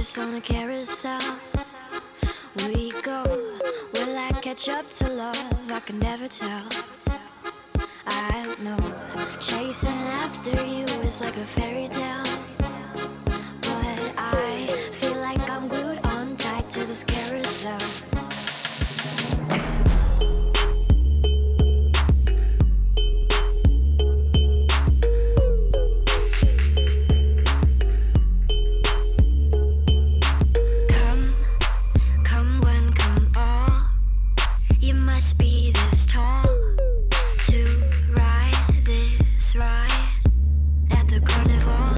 horse on a carousel. We go, will I catch up to love? I can never tell. I know, chasing after you is like a fairy tale, but I feel like I'm glued on tight to this carousel. Be this tall to ride this ride at the carnival.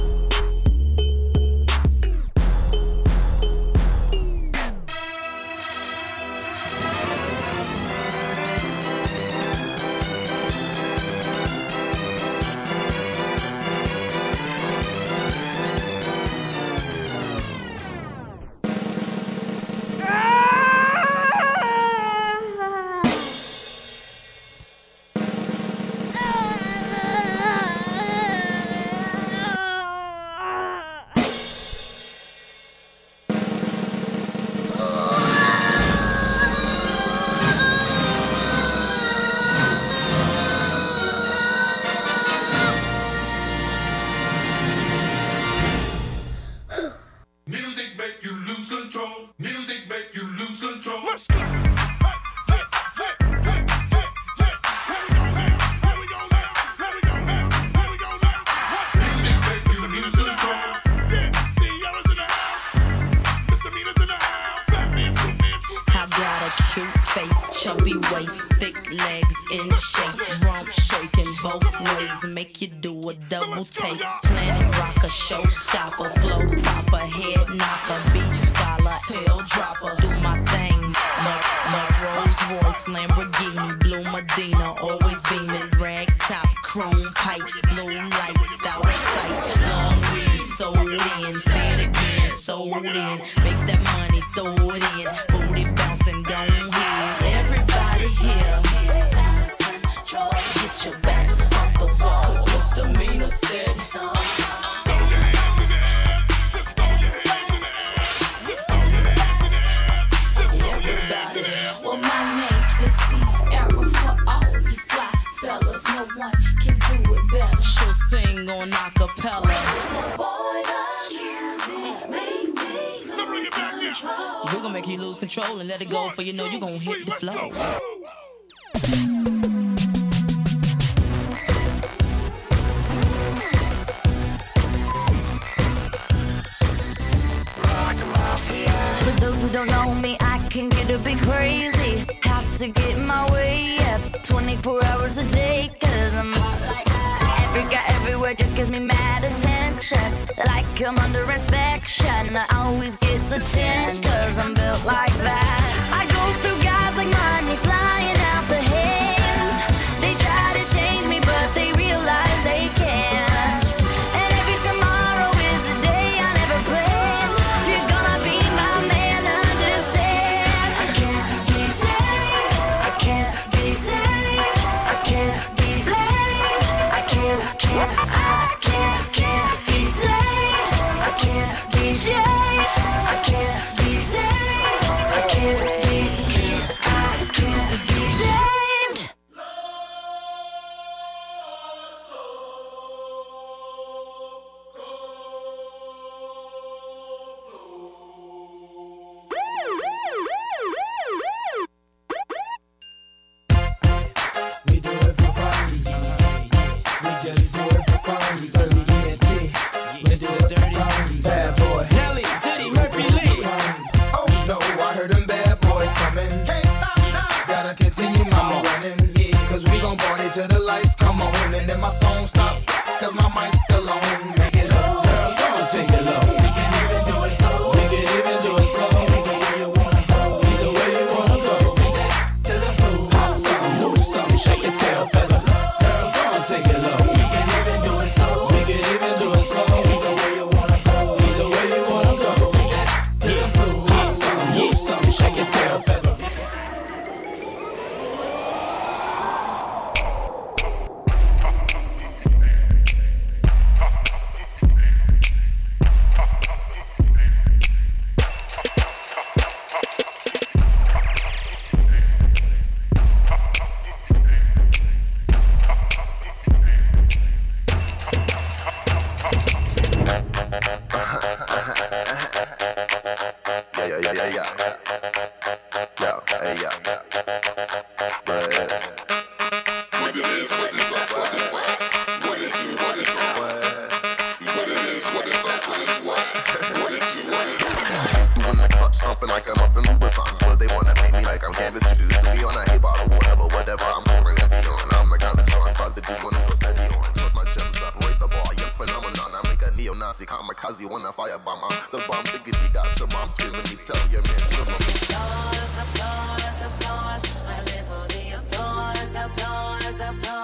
Chubby waist, thick legs in shape, rump shaking both ways, make you do a double take. Planet rocker, showstopper, flow proper, head knocker, beat scholar, tail dropper. Do my thing, my Rolls Royce, Lamborghini, blue Medina, always beaming, rag top, chrome pipes, blue lights, out of sight. Long weave, sold in, say it again, sold in. Make that money, throw it in, booty bouncing, gone ahead. Everybody here, get your backs off the wall, 'cause misdemeanor said everybody. Well, my name is Sierra for all you fly fellas. No one can do it better. She'll sing on acapella. Boy, the music makes me lose control. We're gonna make you lose control and let it go, for you know you're gonna hit the flow. For those who don't know me, I can get a bit crazy. Have to get my way up 24 hours a day, 'cause I'm hot like that. Every guy everywhere just gives me mad attention, like I'm under inspection. I always get to 10, 'cause I'm built like that. I go through guys like money flying out the hands. They try to change me, but they realize they can't. And every tomorrow is a day I never planned. If you're gonna be my man, understand. I can't be saved, I can't be saved, I can't be blamed. I can't be saved, I can't be changed. I can't be saved, I can't be saved. We do it for fun, we just do it for fun. We dirty ENT, we do it for fun. Bad boy, Nelly, Diddy, Murphy Lee. Hey, yeah. Yo, hey, yeah. What it is, what it's up, what it's what. What it do, what it's up. What it is, what it's up, what it's what. What it do, what it's up. Doing the clutch, stomping like I'm up in Louboutins. Cause they wanna paint me like I'm canvas. To do this to me on a hay bottle, whatever. I'm pouring envy on. I'm the kind of drawing positive wanna go steady on. Trust my gems up, raise the bar, young phenomenon. I make a neo-Nazi kamikaze when I firebomb. The bomb to get you got your mom feeling me. Tell your man, show me. Applause, applause, applause. I live for the applause, applause, applause.